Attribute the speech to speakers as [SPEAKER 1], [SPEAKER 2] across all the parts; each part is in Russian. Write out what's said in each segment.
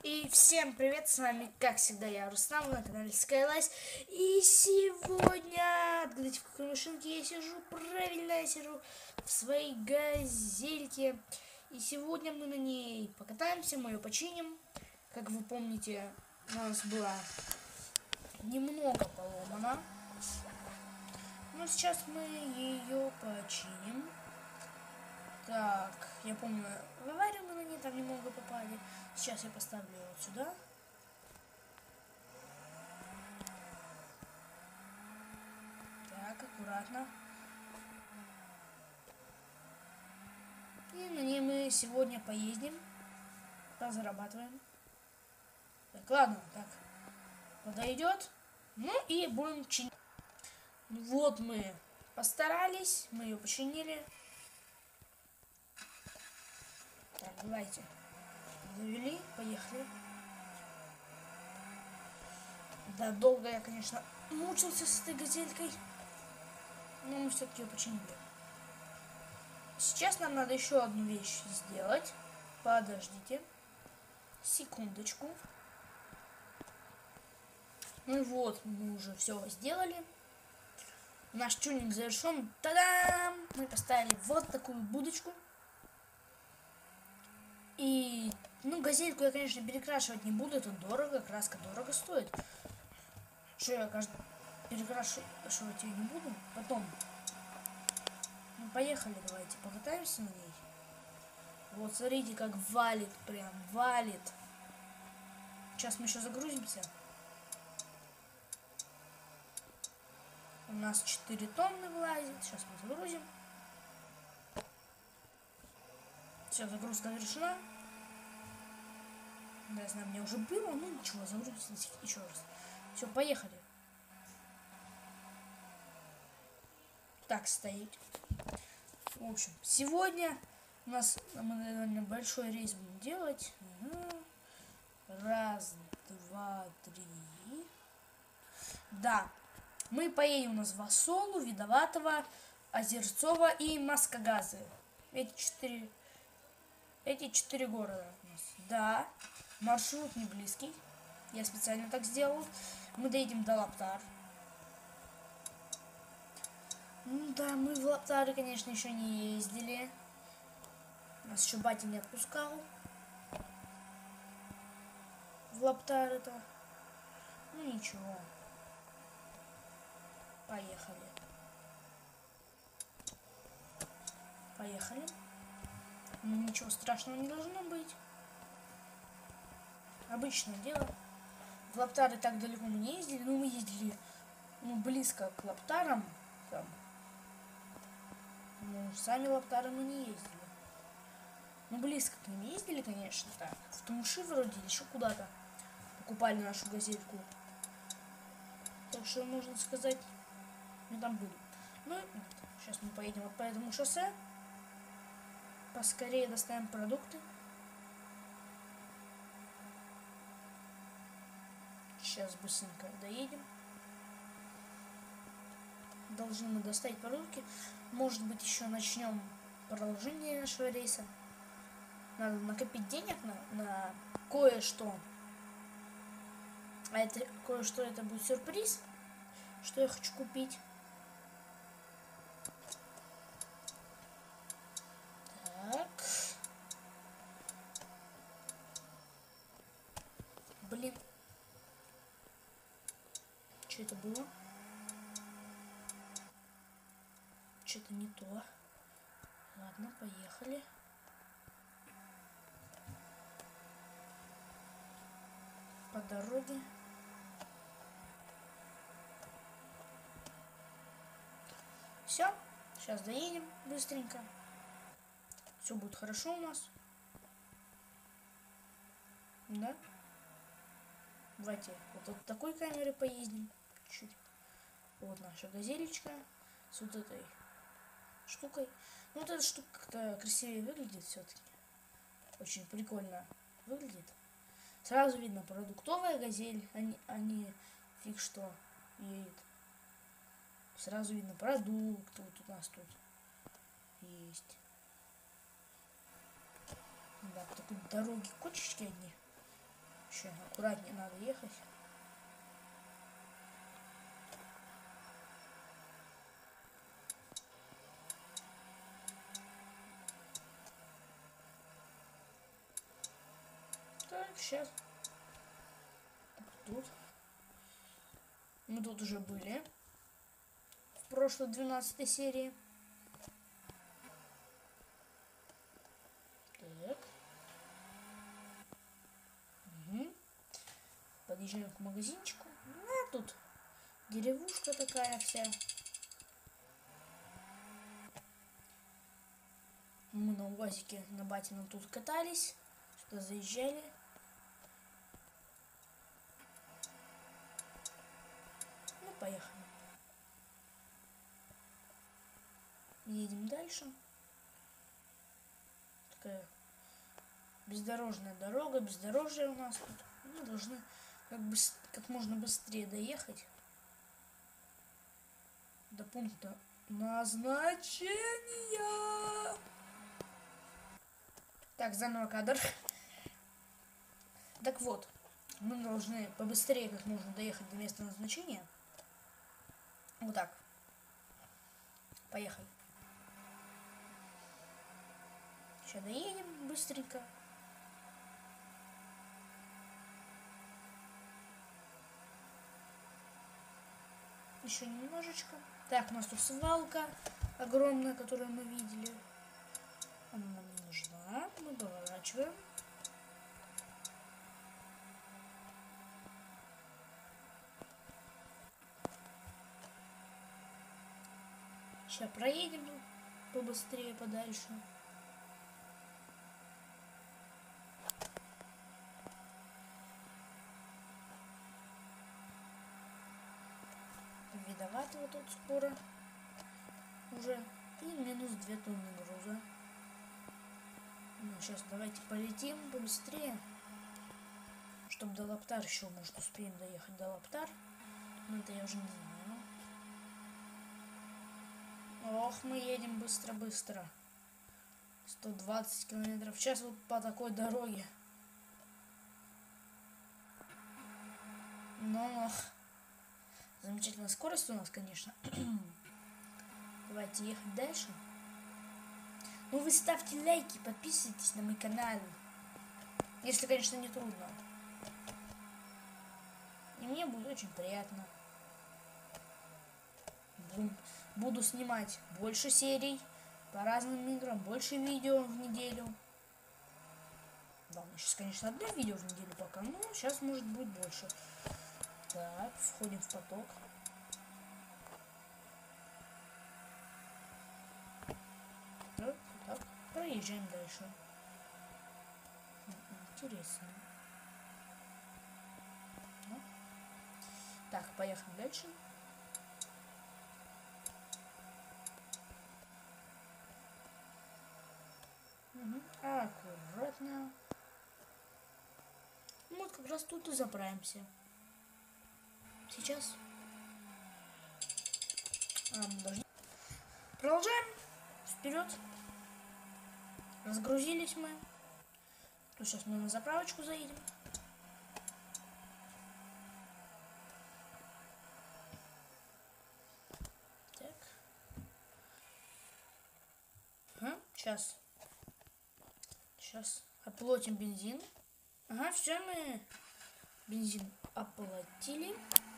[SPEAKER 1] И всем привет, с вами, как всегда, я Рустам, на канале Skylines. И сегодня, отгадайте, в какой машинке я сижу, правильно, я сижу в своей газельке. И сегодня мы на ней покатаемся, мы ее починим. Как вы помните, у нас была немного поломана. Но сейчас мы ее починим. Так, я помню, в аварию мы на ней там немного попали. Сейчас я поставлю ее вот сюда. Так, аккуратно. И на ней мы сегодня поездим. Позарабатываем. Так, ладно, так. Подойдет. Ну и будем чинить. Вот мы постарались. Мы ее починили. Так, давайте. Завели, поехали. Да, долго я, конечно, мучился с этой газелькой. Но мы все-таки ее починили. Сейчас нам надо еще одну вещь сделать. Подождите. Секундочку. Ну и вот, мы уже все сделали. Наш тюнинг завершен. Та-дам! Мы поставили вот такую будочку. И, газельку я, конечно, перекрашивать не буду. Это дорого, краска дорого стоит. Что я, кажется, перекрашивать ее не буду. Потом, поехали, давайте покатаемся на ней. Вот, смотрите, как валит, прям валит. Сейчас мы еще загрузимся. У нас 4 тонны влазит. Сейчас мы загрузим. Все, загрузка завершена. Да, я знаю, мне уже было, но ничего, загрузимся еще раз. Все, поехали. Так стоит. В общем, сегодня у нас, мы, наверное, большой рейс будем делать. Раз, два, три. Да. Мы поедем у нас в Осолу, Видоватово, Озерцово и Маскагазы. Эти четыре города у нас. Да, маршрут не близкий. Я специально так сделал. Мы доедем до Лаптар. Да, мы в Лаптары, конечно, еще не ездили. Нас еще батя не отпускал. В Лаптары-то. Ну ничего. Поехали. Поехали. Ничего страшного не должно быть. Обычное дело. В Лаптары так далеко мы не ездили, но мы ездили близко к Лаптарам. Там. Сами Лаптары мы не ездили. Близко к ним ездили, конечно, так. В Тумши вроде еще куда-то покупали нашу газельку. Так что, можно сказать, мы там были. Ну, сейчас мы поедем вот по этому шоссе. Поскорее доставим продукты. Сейчас быстренько доедем. Должны мы доставить продукты. Может быть, еще начнем продолжение нашего рейса. Надо накопить денег на кое-что. А это кое-что, это будет сюрприз, что я хочу купить. Так. Блин. Что это было? Что-то не то. Ладно, поехали. По дороге. Все, сейчас доедем быстренько. Все будет хорошо у нас. Да? Давайте вот такой камерой поездим. Чуть. Вот наша газелечка с вот этой штукой. Вот эта штука как-то красивее выглядит все-таки. Очень прикольно выглядит. Сразу видно продуктовая газель, а не фиг что едет. Сразу видно продукт. Вот у нас тут есть. Да, по такой дороге кочечки одни. Еще аккуратнее надо ехать. Так, сейчас. Тут. Мы тут уже были. В прошлой 12 серии. Так. Угу. Подъезжаем к магазинчику. А тут деревушка такая вся. Мы на УАЗике на батином тут катались. Сюда заезжали. Ну, поехали. Едем дальше. Такая бездорожная дорога, бездорожье у нас тут. Мы должны как можно быстрее доехать до пункта назначения. Так, заново кадр. Так вот, мы должны побыстрее как можно доехать до места назначения. Вот так. Поехали. Сейчас доедем быстренько. Еще немножечко. Так, у нас тут свалка огромная, которую мы видели. Она нам не нужна. Мы поворачиваем. Сейчас проедем побыстрее, подальше. Видовато вот тут скоро уже. И минус 2 тонны груза. Ну, сейчас давайте полетим побыстрее. Чтобы до Лаптар еще, может, успеем доехать до Лаптар. Но это я уже не знаю. Ох, мы едем быстро-быстро. 120 километров в час вот по такой дороге. Но замечательная скорость у нас, конечно. Давайте ехать дальше. Ну вы ставьте лайки, подписывайтесь на мой канал. Если, конечно, не трудно. И мне будет очень приятно. Буду снимать больше серий по разным играм, больше видео в неделю. Ладно, сейчас, конечно, одно видео в неделю пока, но сейчас может быть больше. Так, входим в поток. Так, так, проезжаем дальше. Интересно. Ну. Так, поехали дальше. Угу. Аккуратно. Вот как раз тут и заправимся. Сейчас. Продолжаем. Вперед. Разгрузились мы. То сейчас мы на заправочку заедем. Так. Сейчас. Сейчас оплатим бензин. Ага, все, мы бензин оплатили.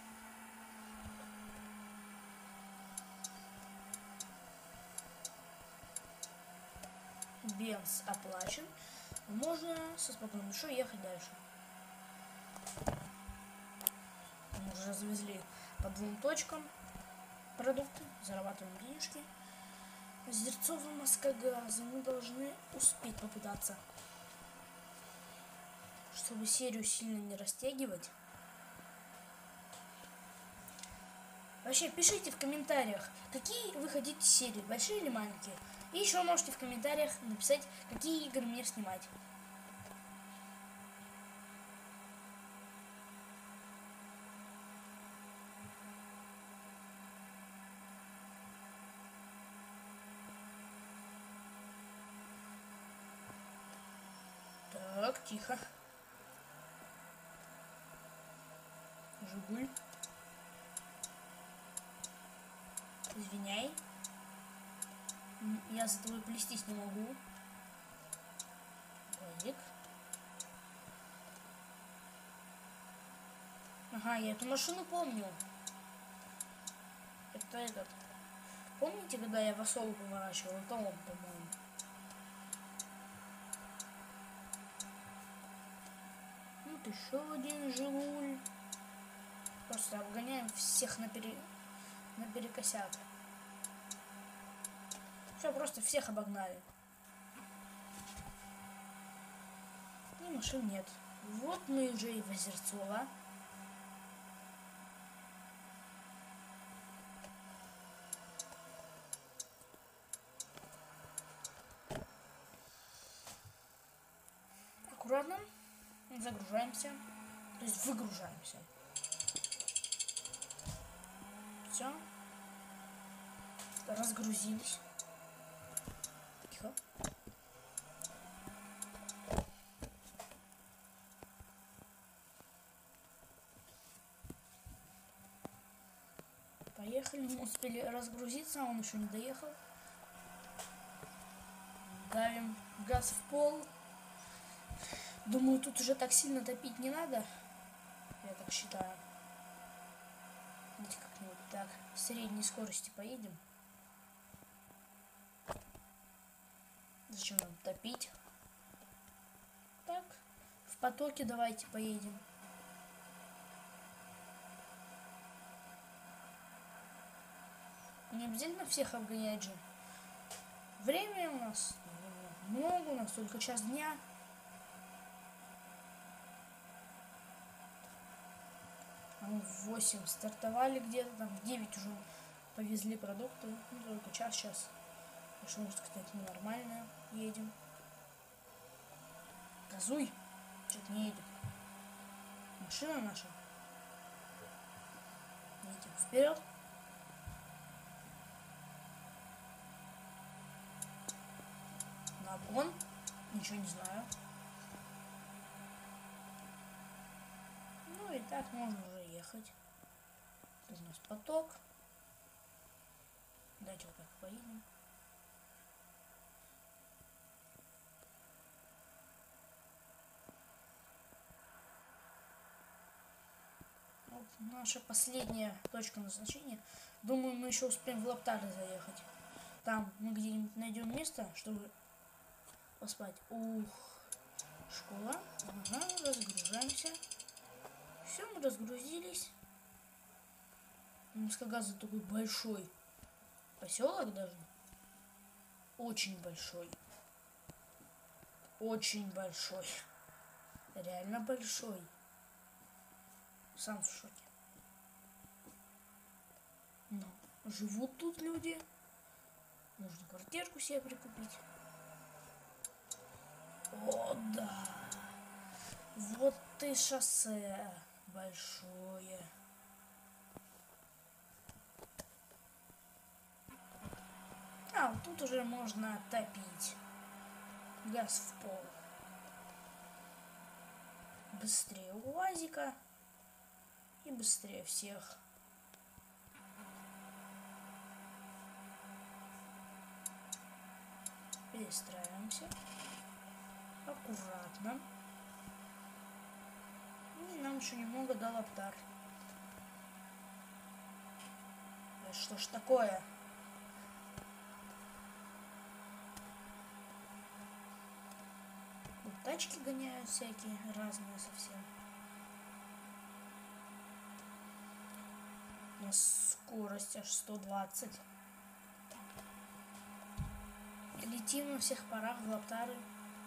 [SPEAKER 1] Бенз оплачен. Можно со спокойной душой ехать дальше. Мы уже завезли по 2 точкам продукты, зарабатываем денежки. Озерцово, Москогазы мы должны успеть попытаться. Чтобы серию сильно не растягивать. Вообще, пишите в комментариях, какие вы хотите серии, большие или маленькие. И еще можете в комментариях написать, какие игры мне снимать. Так, тихо. Жигуль. Извиняй. Я за тобой плестись не могу. Владик. Ага, я эту машину помню. Это этот. Помните, когда я в осолу поворачивал? Это он, по-моему. Вот еще один Жигуль. Просто обгоняем всех наперекосяк. Все, просто всех обогнали. И машин нет. Вот мы уже и в Озерцово. Аккуратно загружаемся. То есть выгружаемся. Все. Разгрузились. Тихо. Поехали. Мы успели разгрузиться, а он еще не доехал. Давим газ в пол. Думаю, тут уже так сильно топить не надо. Я так считаю. Давайте как-нибудь так. Средней скорости поедем. Зачем нам топить? Так. В потоке давайте поедем. Не обязательно всех обгонять же. Время у нас много, у нас только час дня. А мы в 8 стартовали где-то, там в 9 уже повезли продукты. Ну, только час сейчас. Так что, можно сказать, мы нормально едем. Газуй! Что-то не едет. Машина наша. Едем вперед. На обгон. Ничего не знаю. Ну и так можно уже ехать. Тут у нас поток. Давайте вот так поедем. Вот наша последняя точка назначения. Думаю, мы еще успеем в Лаптары заехать. Там мы где-нибудь найдем место, чтобы поспать. Ух, школа. Ага, разгружаемся. Все, мы разгрузились. Мускагаза такой большой поселок даже. Очень большой. Очень большой. Реально большой. Сам в шоке. Но живут тут люди. Можно квартирку себе прикупить. О, да. Вот и шоссе большое. А, вот тут уже можно топить. Газ в пол. Быстрее УАЗика. И быстрее всех. Перестраиваемся. Аккуратно. И нам еще немного до Лаптар. Что ж такое? Вот тачки гоняют всякие, разные совсем. У нас скорость аж 120. Летим на всех парах в Лаптары.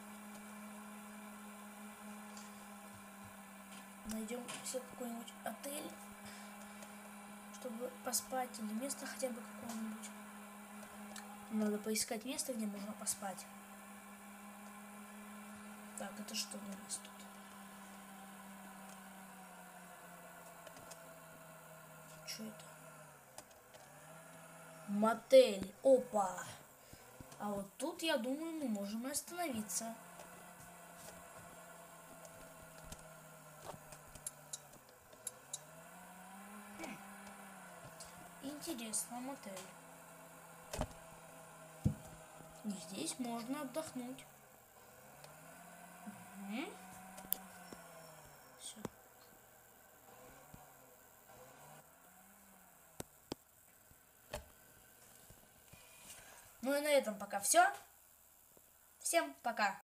[SPEAKER 1] Найдем себе какой-нибудь отель, чтобы поспать, или место хотя бы какое-нибудь. Надо поискать место, где можно поспать. Так, это что у нас тут? Что это? Мотель. Опа! А вот тут, я думаю, мы можем и остановиться. чудесном отеле. И здесь можно отдохнуть. Все. Ну и на этом пока все. Всем пока.